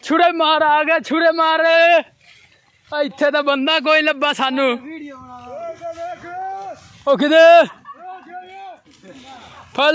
छुड़े मार आ गया छुड़े मार इत्थे तो बंदा कोई लब्बा सानू ओ किदे फल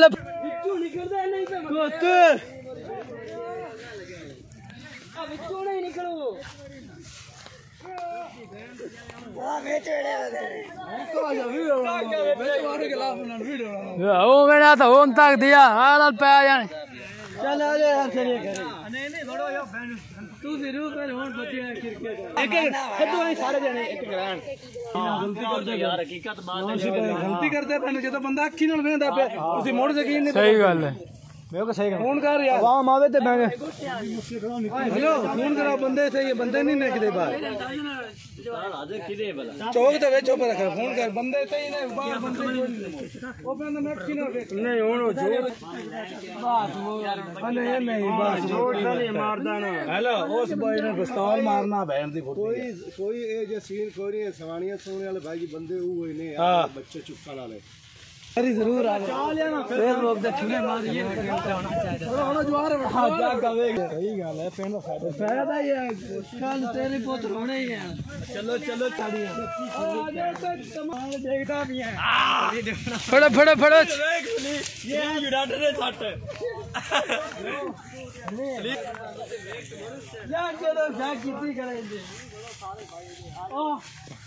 मैंने तो होन तक दिया हाल पै जाने चल आ जा यार चलिए घर नहीं नहीं थोड़ा यार तू जरूर कर होन बच्चे क्रिकेट एक खड्डू नहीं सारे जने एक ग्रांड गलती करते यार हकीकत बात है गलती करते पन जो बंदा अखी नाल वेंदा पे उसी मोड़ यकीन नहीं सही गल है मैं को सही फोन कर यार आवाम आवे ते मैं हेलो फोन करो बंदे से ये बंदे नहीं निकले बाहर हाजिर किदे भला चौक ते वेचो पर रख फोन कर बंदे सही ने बाहर बंदे ओ बंदा मैं अखी नाल देख नहीं हुन जोर बात वो यार अने नहीं बात जोर नहीं मारदा ना हेलो उस भाई ने पिस्तौल मारना बहन दी फोटो कोई ए जे सीन कोई सवानियां सोने वाले भाई जी बंदे वो ही ने बच्चे चुपका वाले अरे जरूर आ फिर लोग दे छुने मारिए होना चाहिए होना जवार बैठा जाग गावे सही गल है पिंड फायदा ये कल तेरे पुत रोने ही है चलो चलो चाड़िए कमाल देखदा भी है फड़ो फड़ो फड़ो ये डॉक्टर ने सट यार चलो जा कीती करेंगे ओ